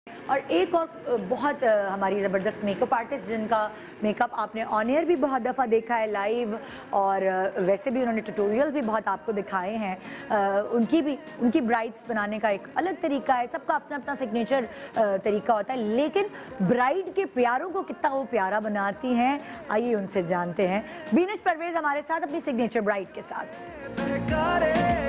और एक और बहुत हमारी ज़बरदस्त मेकअप आर्टिस्ट जिनका मेकअप आपने ऑन एयर भी बहुत दफ़ा देखा है लाइव, और वैसे भी उन्होंने ट्यूटोरियल भी बहुत आपको दिखाए हैं। उनकी ब्राइड्स बनाने का एक अलग तरीका है, सबका अपना अपना सिग्नेचर तरीका होता है, लेकिन ब्राइड के प्यारों को कितना वो प्यारा बनाती हैं, आइए उनसे जानते हैं। बीनश परवेज़ हमारे साथ अपनी सिग्नेचर ब्राइड के साथ।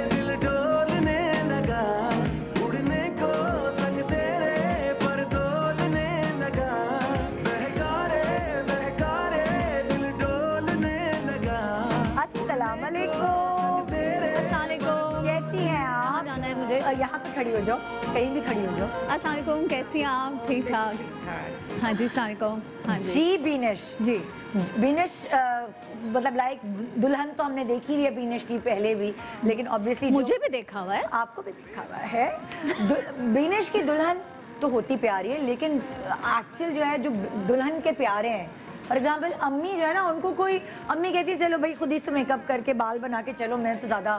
कैसी हैं आप? कहाँ जाना है मुझे? यहाँ पे खड़ी हो जाओ, कहीं भी खड़ी हो जाओ। अस्सलाम वालेकुम, कैसी हैं आप? ठीक ठाक। हाँ जी, अस्सलाम वालेकुम। हाँ जी बीनश जी। बीनश मतलब लाइक दुल्हन तो हमने देखी हुई है बीनश की पहले भी, लेकिन ऑब्वियसली मुझे भी देखा हुआ है, आपको भी देखा हुआ है। बीनश की दुल्हन तो होती प्यारी है, लेकिन एक्चुअल जो है जो दुल्हन के प्यारे हैं, फॉर एग्जाम्पल अम्मी जो है ना, उनको कोई अम्मी कहती है चलो भाई खुद ही से मेकअप करके बाल बना के चलो, मैं तो ज़्यादा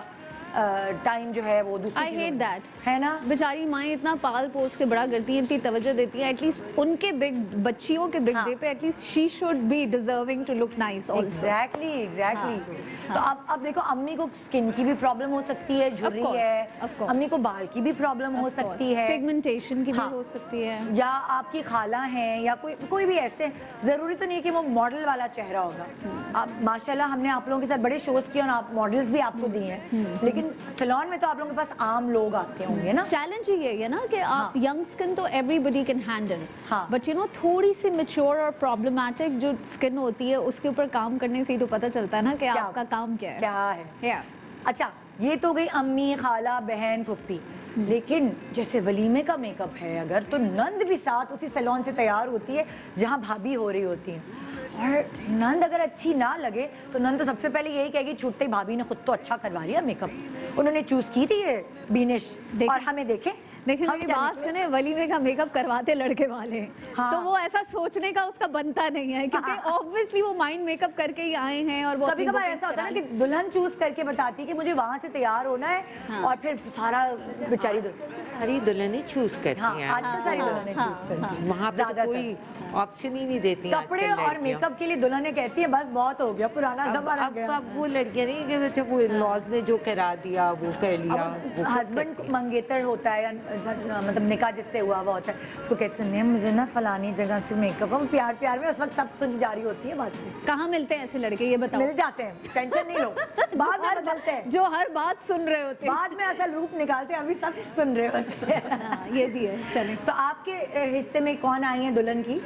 टाइम जो है वो दूसरी आई हेट दैट, है ना। बेचारी माएँ इतना पाल पोस के बड़ा करती हैं, इतनी तवज्जो देती हैं, एटलीस्ट उनके बिग बच्चियों के बिग डे पे at least she should be deserving to look nice also. Exactly. तो अब देखो अम्मी को स्किन की भी प्रॉब्लम हो सकती है, झुर्री है, अम्मी को बाल की भी प्रॉब्लम हो सकती है, पिगमेंटेशन की भी हो सकती है, या आपकी खाला है या कोई भी ऐसे, जरूरी तो नहीं है कि वो मॉडल वाला चेहरा होगा। आप माशाल्लाह हमने आप लोगों के साथ बड़े शोज किए और आप मॉडल्स भी आपको दिए हैं, लेकिन सैलून में तो आप लोगों के पास आम लोग आते होंगे ना। चैलेंज ये है ना कि आप यंग स्किन तो everybody can handle, but you know थोड़ी सी मैच्योर और प्रॉब्लमेटिक जो स्किन होती है उसके ऊपर काम करने से ही तो पता चलता है ना कि आपका काम क्या है। अच्छा, ये तो गई अम्मी, खाला, बहन, फुप्पी, लेकिन जैसे वलीमे का मेकअप है अगर, तो नंद भी साथ उसी सैलून से तैयार होती है जहाँ भाभी हो रही होती है, और नंद अगर अच्छी ना लगे तो नंद तो सबसे पहले यही कहेगी छूटते ही भाभी ने खुद तो अच्छा करवा लिया मेकअप, उन्होंने चूज की थी ये बीनश, और हमें देखिए मेरी बात सुने, वलीमे का मेकअप करवाते लड़के वाले, तो वो ऐसा सोचने का उसका बनता नहीं है, क्योंकि ऑब्वियसली वो माइंड मेकअप करके ही आए हैं, और वो कभी कभार ऐसा होता है ना कि दुल्हन चूज करके बताती है कि मुझे वहां से तैयार होना है, और फिर सारा बेचारी सारी दुल्हनें चूज करती हैं, आजकल सारी दुल्हनें चूज करती हैं, वहाँ पे कोई ऑप्शन ही नहीं देती हैं। कपड़े और मेकअप के लिए दुल्हनें कहती है बस बहुत हो गया, पुराना जमाना गया। अब वो लड़कियां नहीं कि बच्चे वो लॉज ने जो करा दिया वो कर लिया। हस्बैंड मंगेतर होता है, मतलब निकाह जिससे हुआ होता है, उसको कहते हैं मुझे ना फलानी जगह से मेकअप, हम प्यार प्यार में उस वक्त सब सुनी जा रही होती है बात। कहाँ मिलते हैं ऐसे लड़के, ये बताओ? मिल जाते हैं, टेंशन नहीं लो, बाद में बदलते हैं, जो हर बात सुन रहे होते हैं, बाद में असल रूप निकालते हैं, अभी सब सुन रहे होते हैं। ये भी है। चलें, तो आपके हिस्से में कौन आई है दुल्हन की?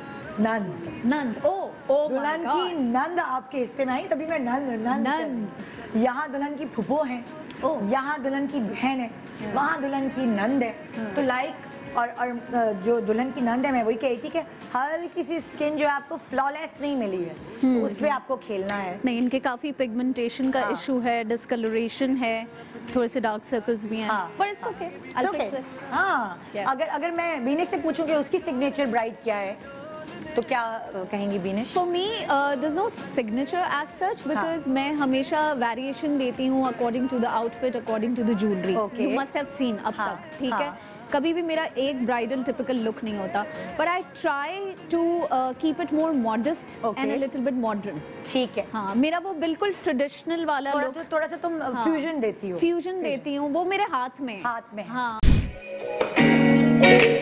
नंद। ओ दुल्हन की नंद आपके हिस्से में आई, तभी मैं नंद। यहाँ दुल्हन की फुफो है, यहाँ दुल्हन की बहन है, वहाँ दुल्हन की नंद है, तो लाइक और जो दुल्हन की नंद है, मैं वही कही थी कि हर किसी स्किन जो है आपको फ्लॉलेस नहीं मिली है, तो उस पे आपको खेलना है। नहीं, इनके काफी पिगमेंटेशन का इशू है, डिस्कलरेशन है, थोड़े से डार्क सर्कल्स भी हैं, but it's okay, I will fix it. हाँ, अगर मैं बीनश से पूछूं कि उसकी सिग्नेचर ब्राइड क्या है, तो क्या कहेंगी Beenish? For me there is no signature edge such, because मैं हमेशा वेरिएशन देती हूँ according to the outfit, according to the jewellery. You must have seen अब तक, ठीक है? कभी भी मेरा एक ब्राइडल टिपिकल लुक नहीं होता, but I try to keep it more modest and a little bit modern. ठीक है, हाँ, मेरा वो बिल्कुल ट्रेडिशनल वाला लुक, थोड़ा सा तुम फ्यूजन देती हो। फ्यूजन देती हूँ, वो मेरे हाथ में। हाँ।